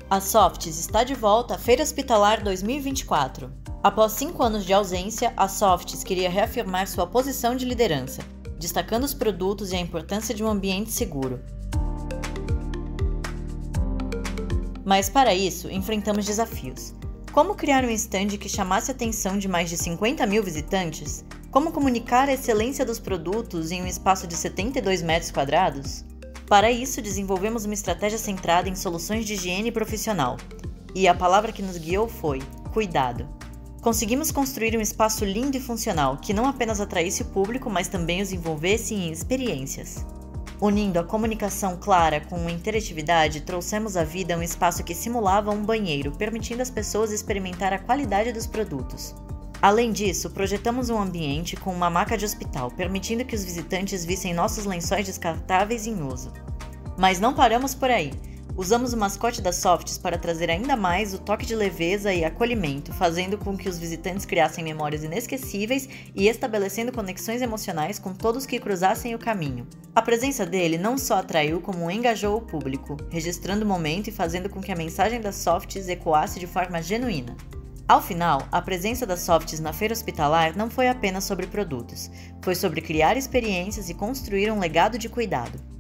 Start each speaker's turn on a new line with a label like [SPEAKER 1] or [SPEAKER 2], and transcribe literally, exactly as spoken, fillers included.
[SPEAKER 1] A Softs está de volta à Feira Hospitalar dois mil e vinte e quatro. Após cinco anos de ausência, a Softs queria reafirmar sua posição de liderança, destacando os produtos e a importância de um ambiente seguro. Mas para isso, enfrentamos desafios. Como criar um stand que chamasse a atenção de mais de cinquenta mil visitantes? Como comunicar a excelência dos produtos em um espaço de setenta e dois metros quadrados? Para isso, desenvolvemos uma estratégia centrada em soluções de higiene profissional. E a palavra que nos guiou foi cuidado. Conseguimos construir um espaço lindo e funcional que não apenas atraísse o público, mas também os envolvesse em experiências. Unindo a comunicação clara com a interatividade, trouxemos à vida um espaço que simulava um banheiro, permitindo às pessoas experimentar a qualidade dos produtos. Além disso, projetamos um ambiente com uma maca de hospital, permitindo que os visitantes vissem nossos lençóis descartáveis em uso. Mas não paramos por aí. Usamos o mascote da Softs para trazer ainda mais o toque de leveza e acolhimento, fazendo com que os visitantes criassem memórias inesquecíveis e estabelecendo conexões emocionais com todos que cruzassem o caminho. A presença dele não só atraiu, como engajou o público, registrando o momento e fazendo com que a mensagem da Softs ecoasse de forma genuína. Ao final, a presença da Softs na Feira Hospitalar não foi apenas sobre produtos, foi sobre criar experiências e construir um legado de cuidado.